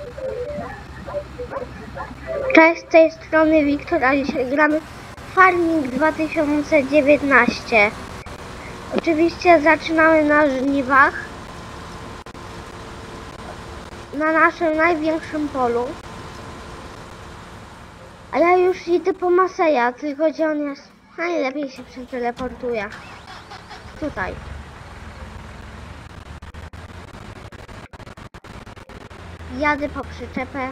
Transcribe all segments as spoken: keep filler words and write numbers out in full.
Cześć, z tej strony Wiktor, a dzisiaj gramy Farming dwa tysiące dziewiętnaście. Oczywiście zaczynamy na żniwach. Na naszym największym polu. A ja już idę po Maseja, tylko gdzie on jest? Najlepiej się przeteleportuje. Tutaj. Jadę po przyczepę.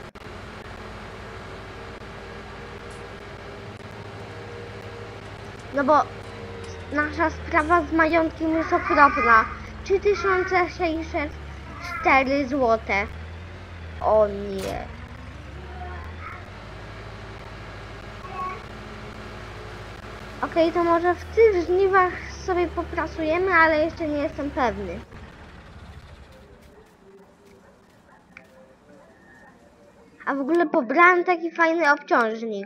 No bo nasza sprawa z majątkiem jest okropna. trzy tysiące sześćset cztery złote. O nie. Okej, okay, to może w tych żniwach sobie popracujemy, ale jeszcze nie jestem pewny. A w ogóle pobrałem taki fajny obciążnik.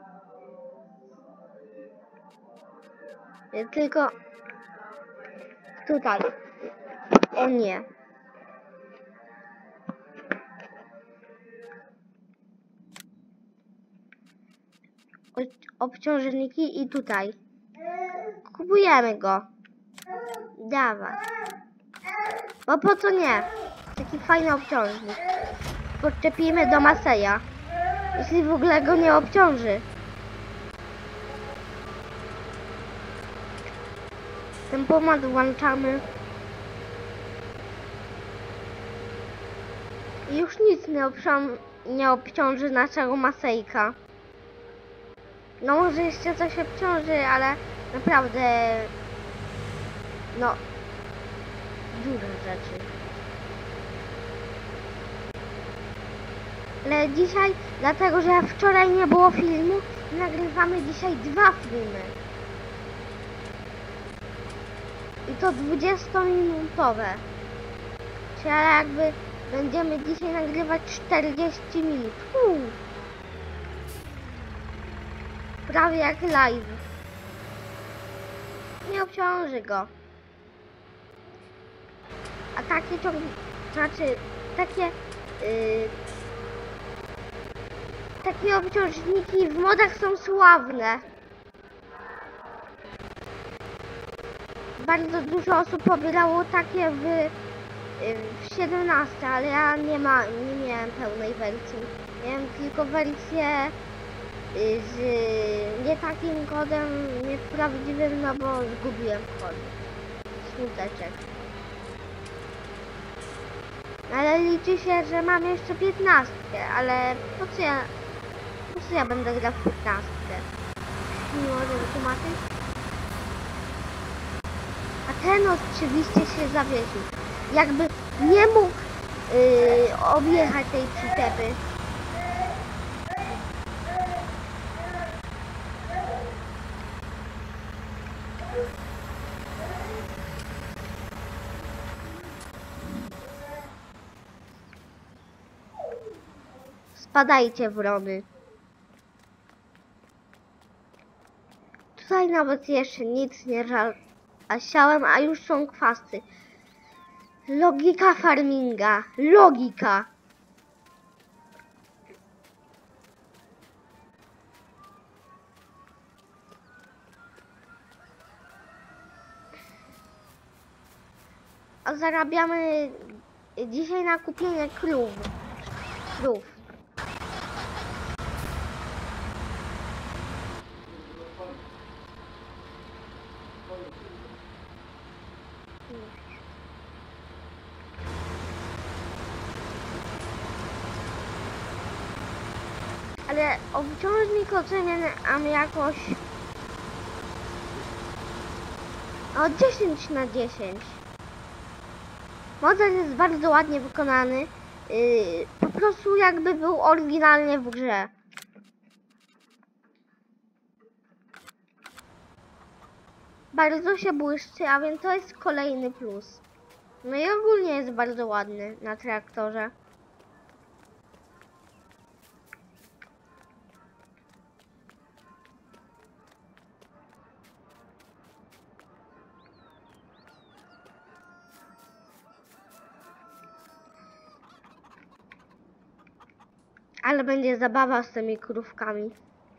Tylko tutaj. O nie. Obciążniki i tutaj. Kupujemy go. Dawaj. Bo po co nie? Taki fajny obciążnik. Podczepimy do Maseja. Jeśli w ogóle go nie obciąży. Tempomat włączamy. I już nic nie, nie obciąży naszego Masejka. No może jeszcze coś obciąży, ale naprawdę no dużo rzeczy. Ale dzisiaj, dlatego że wczoraj nie było filmu, nagrywamy dzisiaj dwa filmy. I to dwudziestominutowe. Czyli jakby będziemy dzisiaj nagrywać czterdzieści minut. Uu. Prawie jak live. Nie obciąży go. A takie ciąg... Znaczy, takie... Yy, takie obciążniki w modach są sławne. Bardzo dużo osób pobierało takie w, w siedemnaście, ale ja nie, ma, nie miałem pełnej wersji. Miałem tylko wersję z nie takim kodem, nieprawdziwym, no bo zgubiłem kod. Smuteczek. Ale liczy się, że mam jeszcze piętnastkę, ale po co ja, po co ja będę grał w piętnastkę? Nie może wytłumaczyć? A ten oczywiście się zawiesił. Jakby nie mógł yy, objechać tej przyczepy. Spadajcie, wrony. Tutaj nawet jeszcze nic nie żal, a siałem, a już są kwasy. Logika farminga. Logika. A zarabiamy dzisiaj na kupienie krów. Krów. Ale obciążnik oceniam jakoś od dziesięć na dziesięć. Model jest bardzo ładnie wykonany. Yy, po prostu jakby był oryginalnie w grze. Bardzo się błyszczy, a więc to jest kolejny plus. No i ogólnie jest bardzo ładny na traktorze. Ale będzie zabawa z tymi krówkami.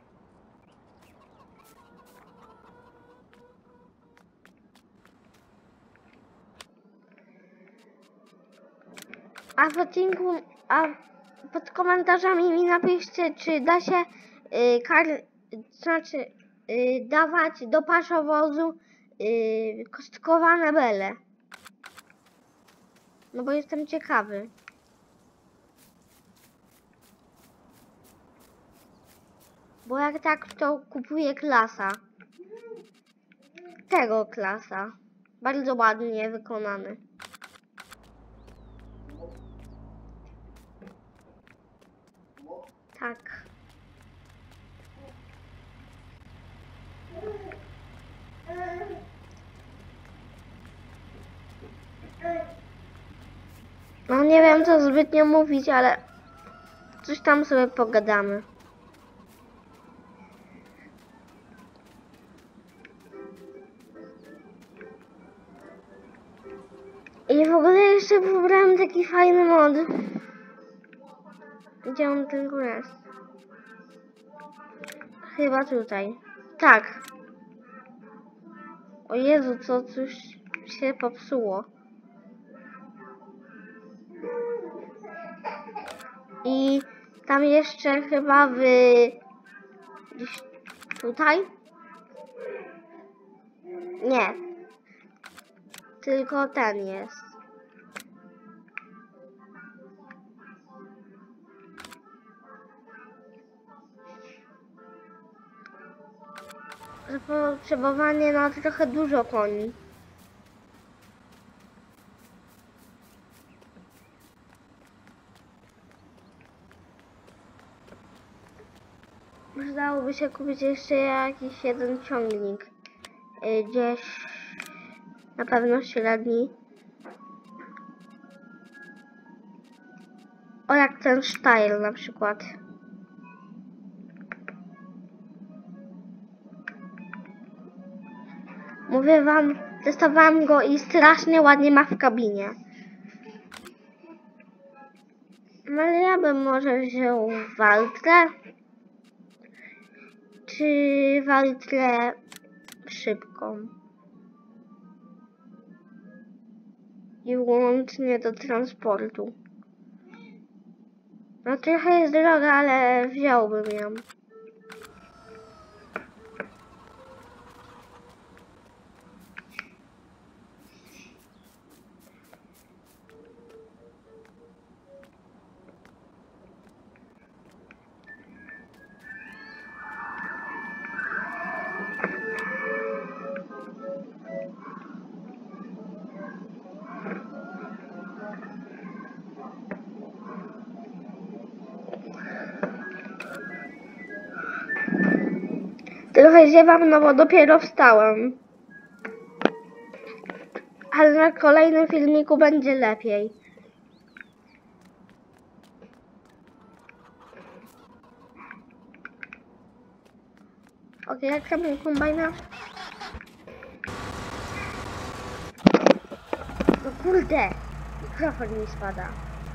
A w odcinku, a pod komentarzami mi napiszcie, czy da się y, kar, znaczy y, dawać do paszowozu y, kostkowane bele. No bo jestem ciekawy. Bo jak tak, to kupuję klasa. Tego klasa. Bardzo ładnie wykonany. Tak. No nie wiem co zbytnio mówić, ale coś tam sobie pogadamy. I w ogóle jeszcze wybrałem taki fajny mod. Gdzie on tylko jest? Chyba tutaj. Tak. O Jezu, co coś się popsuło. I tam jeszcze chyba w... gdzieś tutaj? Nie. Tylko ten jest. Zapotrzebowanie na trochę dużo koni. Przydałoby się kupić jeszcze jakiś jeden ciągnik. Gdzieś na pewno średni. O, jak ten Steyr na przykład. Mówię wam, testowałem go i strasznie ładnie ma w kabinie. No ale ja bym może wziął Valtrę. Czy Valtrę szybką. I łącznie do transportu. No trochę jest droga, ale wziąłbym ją. Trochę ziewam, no bo dopiero wstałem. Ale na kolejnym filmiku będzie lepiej. Ok, jak tam jest kombajna? No kurde, mikrofon mi spada.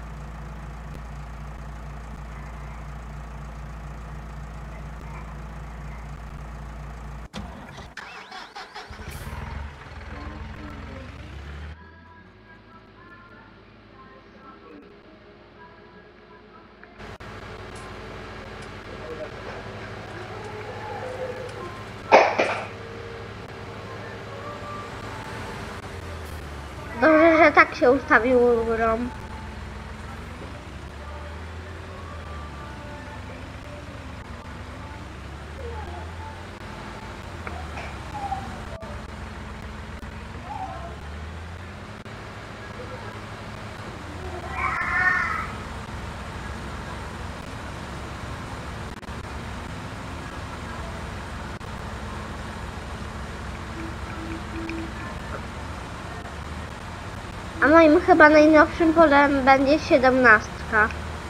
Dobrze, że tak się ustawił górą. A moim chyba najnowszym polem będzie siedemnastka.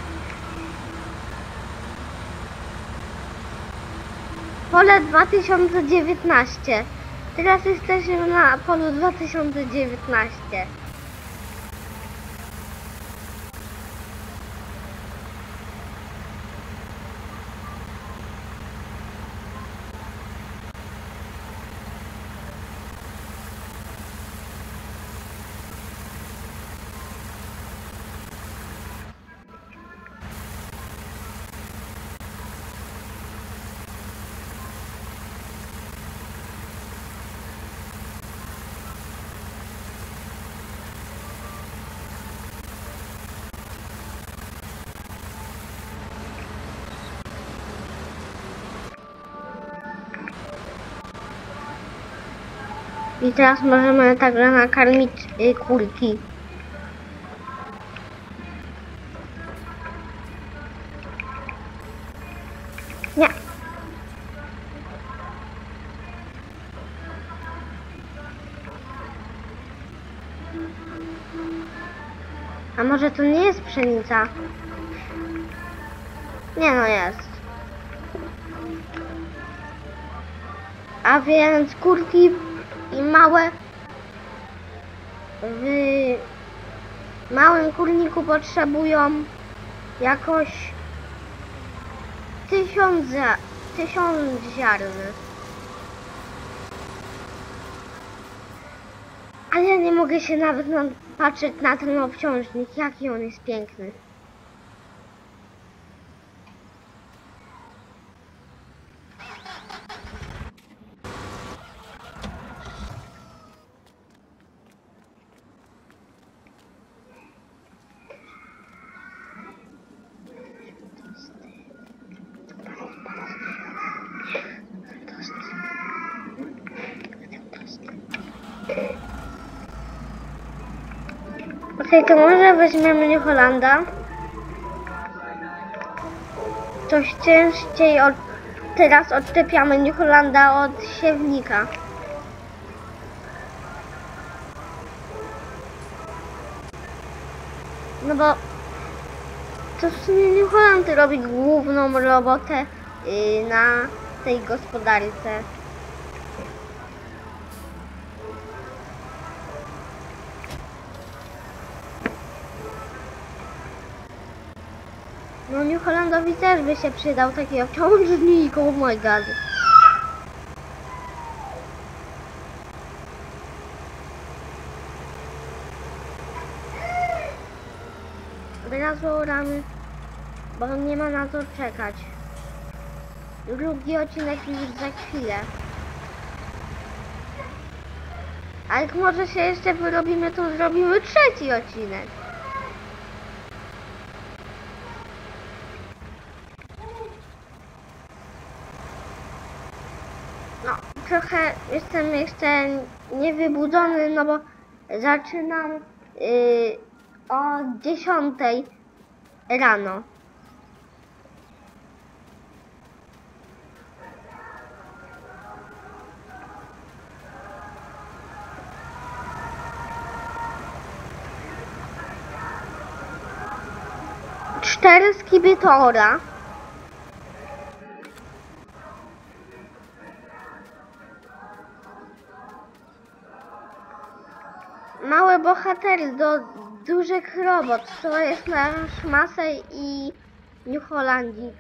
Pole dwa tysiące dziewiętnaście. Teraz jesteśmy na polu dwa tysiące dziewiętnaście. I teraz możemy także nakarmić y, kurki. Nie. A może to nie jest pszenica? Nie no, jest. A więc kurki i małe w małym kurniku potrzebują jakoś tysiąc, zia tysiąc ziarn. Ale ja nie mogę się nawet na, patrzeć na ten obciążnik, jaki on jest piękny. Okej, to może weźmiemy New Hollanda. Coś częściej od... Teraz odczepiamy New Hollanda od siewnika. No bo to w sumie New Holland robi główną robotę yy, na tej gospodarce. No New Hollandowi też by się przydał taki obciążnik, oh my god. Od razu oramy, bo nie ma na to czekać. Drugi odcinek już za chwilę. A jak może się jeszcze wyrobimy, to zrobimy trzeci odcinek. No, trochę jestem jeszcze niewybudzony, no bo zaczynam yy, o dziesiątej rano. Cztery skibitora. Małe bohatery do dużych robot. To jest nasz Masej i New Hollandii.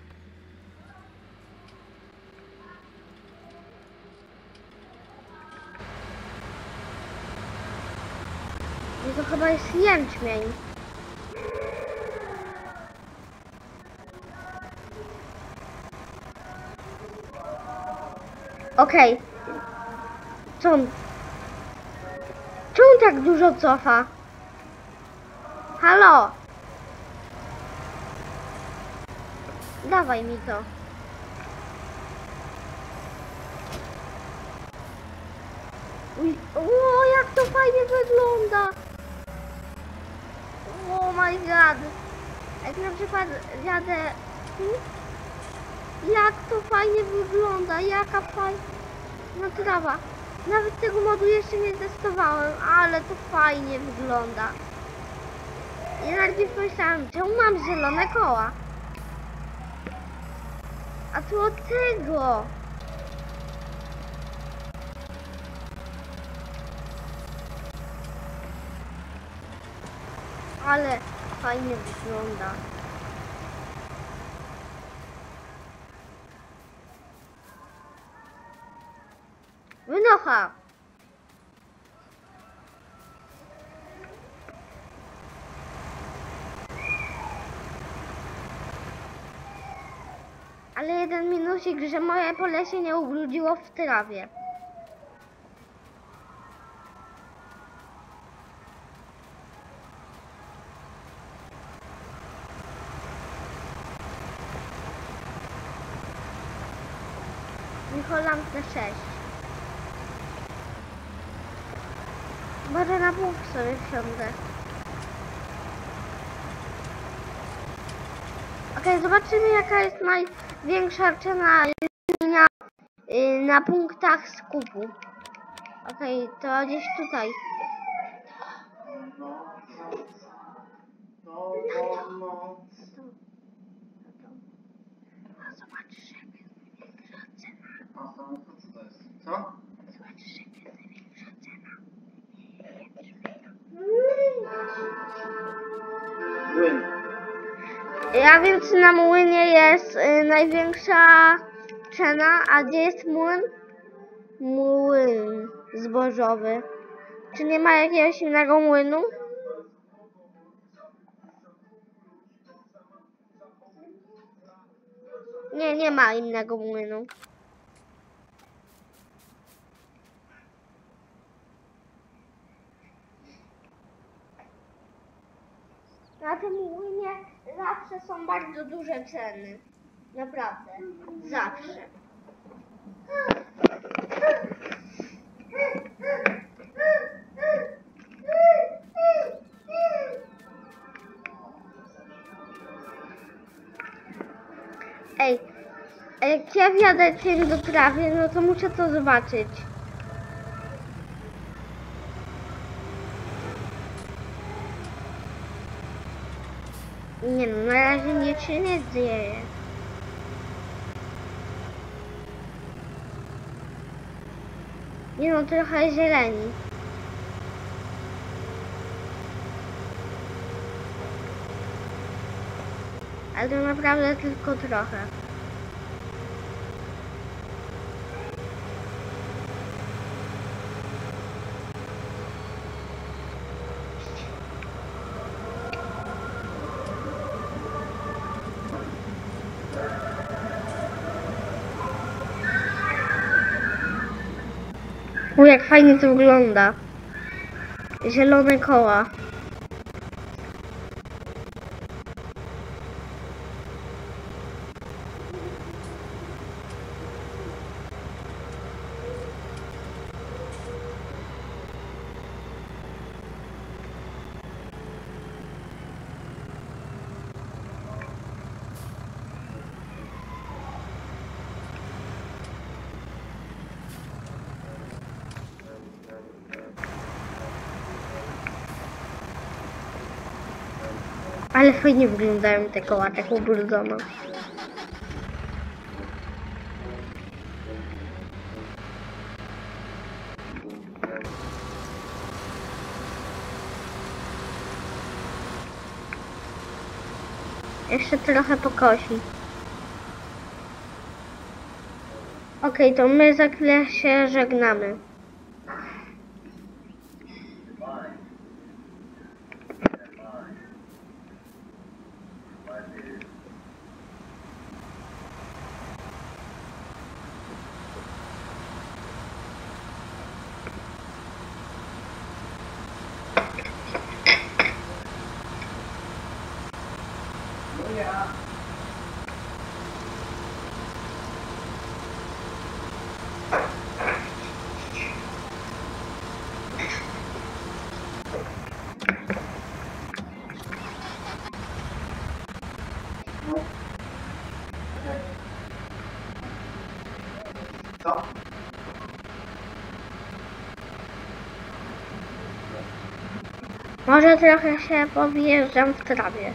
I to chyba jest jęczmień. Okej. Okay. Co on? Czemu tak dużo cofa? Halo? Dawaj mi to. Uj, o, jak to fajnie wygląda. Oh my god. Jak na przykład jadę... Jak to fajnie wygląda, jaka fajna trawa. Nawet tego modu jeszcze nie testowałem, ale to fajnie wygląda. I najpierw myślałem, czemu mam zielone koła? A tu od tego. Ale fajnie wygląda. Wynocha! Ale jeden minusik, że moje pole się nie ubrudziło w trawie. New Holland na sześć. Może na punkt sobie wsiądę. Okej, okay, zobaczymy jaka jest największa cena na, na punktach skupu. Okej, okay, to gdzieś tutaj. A zobaczysz jaka jest największa cena. A samochód co to jest? Co? Zobaczysz jaka jest największa cena. Młyn. Ja wiem, czy na młynie jest y, największa cena, a gdzie jest młyn? Młyn zbożowy. Czy nie ma jakiegoś innego młynu? Nie, nie ma innego młynu. Na tym młynie zawsze są bardzo duże ceny. Naprawdę. Zawsze. Ej, jak ja wjadę cień do trawy, no to muszę to zobaczyć. Nie no, na razie nic się nie dzieje. Nie no, trochę zieleni. Ale to naprawdę tylko trochę. U, jak fajnie to wygląda. Zielone koła. Ale fajnie wyglądają te koła, tak ubrudzone. Jeszcze trochę pokosi. Okej, okay, to my za chwilę się żegnamy. Co? Może trochę się powjeżdżam w trawie.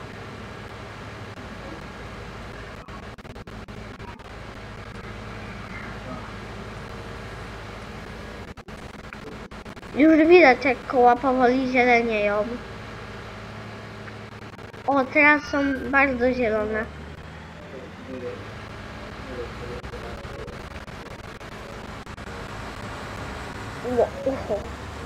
Już widać, jak koła powoli zielenieją. O, teraz są bardzo zielone. Ło, ucho.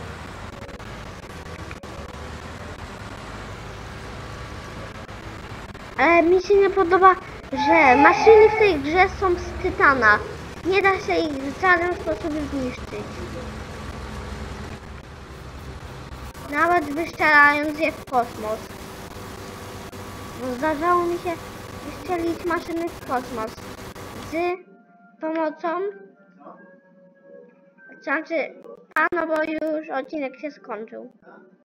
Ale mi się nie podoba, że maszyny w tej grze są z tytana. Nie da się ich w żaden sposób zniszczyć. Nawet wystrzelając je w kosmos. Bo zdarzało mi się wystrzelić maszyny w kosmos. Z pomocą... Znaczy, no bo już odcinek się skończył.